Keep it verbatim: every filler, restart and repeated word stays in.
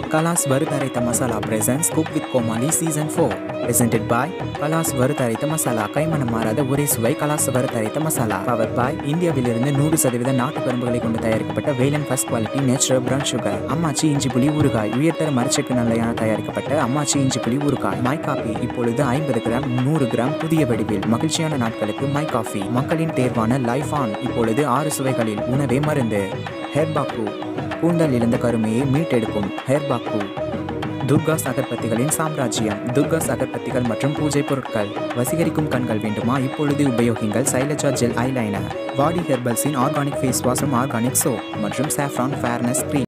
Kalas Varutharitha Masala presents Cook with Komali Season four. Presented by Kalas Varutharitha Masala. கைமணம் மாறாத ஒரே சுவை கலாஸ் வறுத்தரைத்த masala. Power பாய் இந்தியாவிலிருந்து நூறு சதவீத நாட்டு கரும்புகளை கொண்டு தயாரிக்கப்பட்ட Velan first quality natural brown sugar. அம்மாச்சி இஞ்சி புளி ஊறுகாய் உயர்தர மரச்செக்கு நல்லையான தயாரிக்கப்பட்ட அம்மாச்சி இஞ்சி புளி ஊறுகாய். மை காஃபி இப்பொழுது ஐம்பது கிராம் நூறு கிராம் புதிய வடிவில். மகிழ்ச்சியான நாட்களுக்கு மை காஃபி. மக்களின் தேர்வான லைஃப் ஆன் இப்பொழுது ஆறு சுவைகளில். உணவே மருந்து. ஹேர்பாக்கு கூந்தல் இழந்த கருமையை மீட்டெடுக்கும் ஹேர்பாக்கு. துர்காஸ் அகர்பத்திகளின் சாம்ராஜ்யம். துர்காஸ் அகர்பத்திகள் மற்றும் பூஜை பொருட்கள். வசீகரிக்கும் கண்கள் வேண்டுமா? இப்பொழுது உபயோகிங்கள் சைலஜா ஜெல் ஐலைனர். பாடி ஹெர்பல்ஸின் ஆர்கானிக் ஃபேஸ் வாஷும் ஆர்கானிக் சோப் மற்றும் சாஃப்ரான் ஃபேர்னஸ் கிரீம்.